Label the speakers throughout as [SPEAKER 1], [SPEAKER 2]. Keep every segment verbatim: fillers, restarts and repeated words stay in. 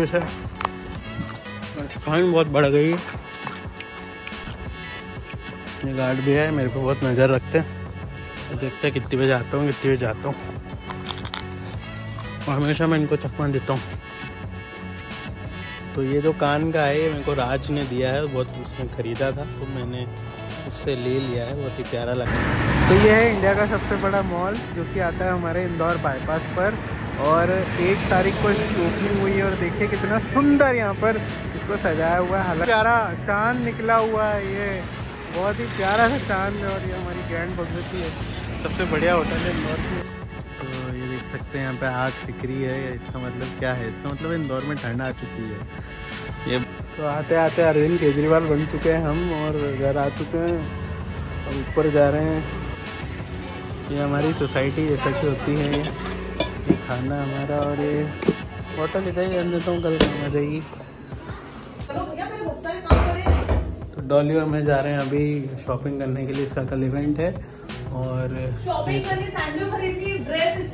[SPEAKER 1] से ठंड बहुत बढ़ गई। ये गार्ड भी है, मेरे पे बहुत नज़र रखते हैं। देखते हैं कितनी बजे आता हूँ कितनी बजे जाता हूँ, और हमेशा मैं इनको चकमा देता हूँ। तो ये जो कान का है ये मेरे को राज ने दिया है, बहुत उसने ख़रीदा था तो मैंने उससे ले लिया है, बहुत ही प्यारा लगा। तो ये है इंडिया का सबसे बड़ा मॉल जो कि आता है हमारे इंदौर बाईपास पर, और एक तारीख को इसकी ओपनिंग हुई है। और देखिए कितना सुंदर यहाँ पर इसको सजाया हुआ है, हालांकि प्यारा चांद निकला हुआ है, ये बहुत ही प्यारा सा चांद है। और ये हमारी ग्रैंड भगवती है, सबसे बढ़िया होटल है इंदौर की। तो ये देख सकते हैं यहाँ पे आग सिकरी है, इसका मतलब क्या है? इसका मतलब इंदौर में ठंड आ चुकी है। ये तो आते आते अरविंद केजरीवाल बन चुके हैं हम, और घर आ चुके हैं, अब ऊपर जा रहे हैं। ये हमारी सोसाइटी जैसा कि होती है, ये खाना हमारा, और ये होटल इधर ही रहने देता हूँ, कल काम आ जाएगी। तो डॉली और मैं जा रहे हैं अभी शॉपिंग करने के लिए, इसका कल इवेंट है। और
[SPEAKER 2] शॉपिंग करनी, सैंडल खरीदनी, ड्रेस।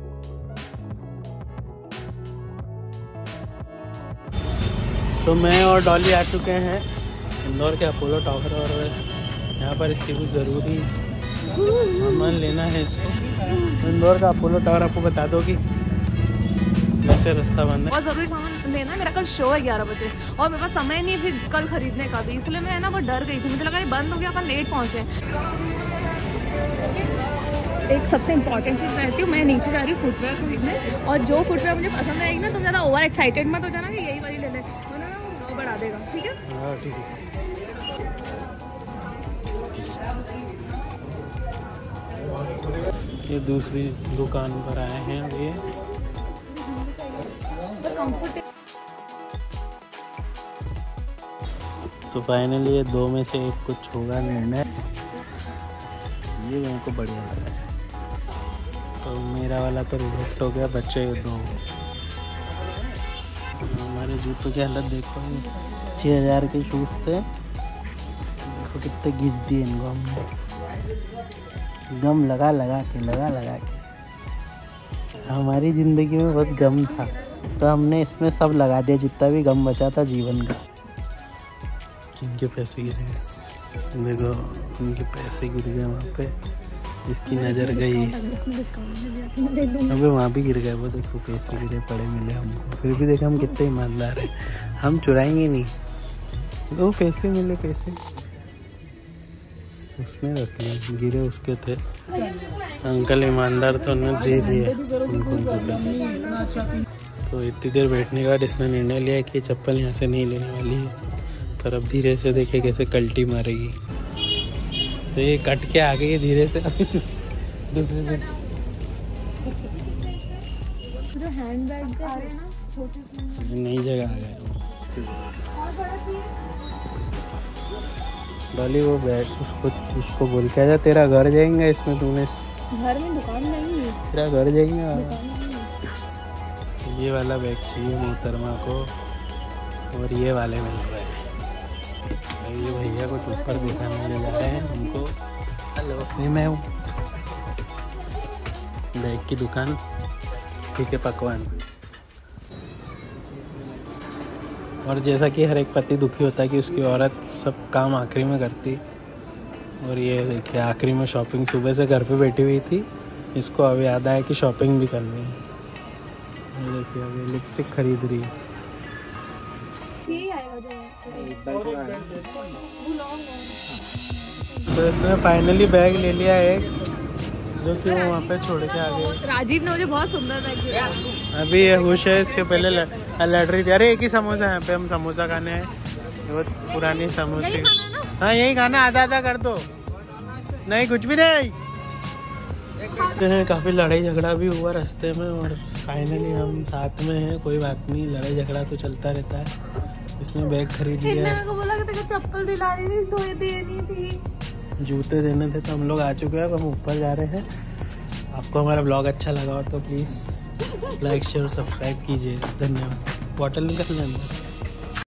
[SPEAKER 1] तो मैं और डॉली आ चुके हैं इंदौर के अपोलो टावर, और यहाँ पर इसकी कुछ ज़रूरी सामान लेना है इसको। इंदौर का अपोलो टावर आपको बता दो कि वैसे रास्ता बंद है,
[SPEAKER 2] बहुत ज़रूरी सामान लेना है। मेरा कल शो है ग्यारह बजे और मेरे पास समय नहीं फिर कल खरीदने का भी, इसलिए मैं ना वो डर गई थी, मुझे लगा ये बंद हो गया, अपन लेट पहुँचे। एक सबसे इम्पोर्टेंट चीज़ रहती हूँ, मैं नीचे जा रही हूँ फुटवेयर खरीदने, और जो फुटवेयर मुझे पसंद आएगी ना, तुम ज़्यादा ओवर एक्साइटेड मत हो जाना कि यही वाली ले ले, वरना ना वो बढ़ा देगा। ठीक है?
[SPEAKER 1] हाँ ठीक है। ये दूसरी दुकान पर आए हैं ये, तो फाइनली ये दो में से एक कुछ होगा निर्णय। ये मेरे को बढ़िया लगा है, तो मेरा वाला तो रिजेक्ट हो गया, बच्चे दो। हमारे जूतों की हालत देखो, छः हज़ार के शूज़ थे, देखो कितने घिस दिए इनको हमने, गम लगा लगा के लगा लगा के। हमारी ज़िंदगी में बहुत गम था, तो हमने इसमें सब लगा दिया जितना भी गम बचा था जीवन का। जिनके पैसे गिर गए, देखो उनके पैसे गिर गए वहाँ पे, इसकी नज़र गई, अबे वहाँ भी गिर गए, वो देखो पैसे गिरे पड़े मिले हमको, फिर भी देखो हम कितने ईमानदार हैं, हम चुराएंगे नहीं। दो पैसे मिले, पैसे उसने रख लिए, गिरे उसके थे। अंकल ईमानदार तो उन्होंने दे दिए पैसे। तो इतनी देर बैठने के बाद इसने निर्णय लिया कि चप्पल यहाँ से नहीं लेने वाली है, पर अब धीरे से देखे कैसे कल्टी मारेगी। तो ये कट के आ गई है धीरे से दूसरी दिन। नई जगह आ गए डॉली, वो बैठ उसको उसको बोल के आजा, तेरा घर जाएंगे इसमें, तूने
[SPEAKER 2] घर में दुकान नहीं है,
[SPEAKER 1] तेरा घर जाएंगे। ये वाला बैग चाहिए मोहतरमा को, और ये वाले मिल रहे हैं। ये भैया कुछ ऊपर दिखाने ले जा रहे हैं हमको। हेलो, ये मैं हूँ, बैग की दुकान, ठीक है पकवान। और जैसा कि हर एक पति दुखी होता है कि उसकी औरत सब काम आखिरी में करती, और ये देखिए आखिरी में शॉपिंग, सुबह से घर पे बैठी हुई थी, इसको अब याद आया कि शॉपिंग भी करनी है। ये देखिए अभी लिपस्टिक खरीद रही है। तो इसने फाइनली बैग ले लिया एक, जो कि वो वहाँ पे छोड़ के आ गए।
[SPEAKER 2] राजीव ने मुझे बहुत सुंदर बैग दिया।
[SPEAKER 1] अभी ये खुश है, इसके पहले लड़ रही थी। अरे एक ही समोसा, यहाँ पे हम समोसा खाने हैं, बहुत पुरानी समोसे। हाँ यही खाना, आधा आधा कर दो, नहीं कुछ भी नहीं। काफ़ी लड़ाई झगड़ा भी हुआ रास्ते में, और फाइनली हम साथ में हैं। कोई बात नहीं, लड़ाई झगड़ा तो चलता रहता है। इसने बैग खरीद लिया।
[SPEAKER 2] मेरे को बोला कि तेरे को चप्पल दिलानी थी, तो ये देनी थी,
[SPEAKER 1] जूते देने थे, तो हम लोग आ चुके हैं, अब हम ऊपर जा रहे हैं। आपको हमारा ब्लॉग अच्छा लगा हो तो प्लीज़ लाइक शेयर सब्सक्राइब कीजिए। धन्यवाद। बॉटल निकल अंदर।